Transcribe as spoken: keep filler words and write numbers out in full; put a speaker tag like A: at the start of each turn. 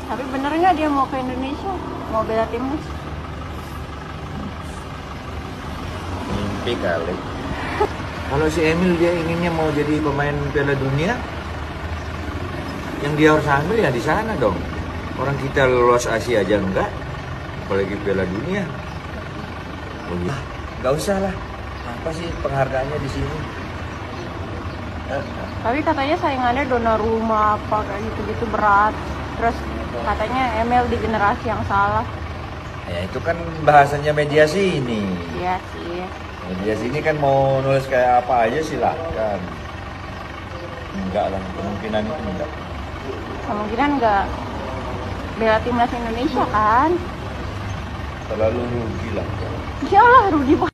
A: Tapi bener nggak dia mau ke Indonesia? Mau bela timnas?
B: Mimpi kali. Kalau si Emil dia inginnya mau jadi pemain Piala Dunia, yang dia harus ambil ya di sana dong. Orang kita lolos Asia aja enggak, apalagi Piala Dunia. Oh iya, nggak usah lah. Apa sih penghargaannya di sini?
A: Tapi katanya saingannya Donnarumma apa kayak gitu-gitu berat. Terus katanya Emil di generasi yang salah.
B: Ya itu kan bahasanya media sini.
A: Iya sih.
B: Media sini kan mau nulis kayak apa aja silahkan. Enggak lah, kemungkinan itu enggak.
A: Kemungkinan nggak bela timnas Indonesia kan?
B: Terlalu rugi lah.
A: Iyalah rugi banget.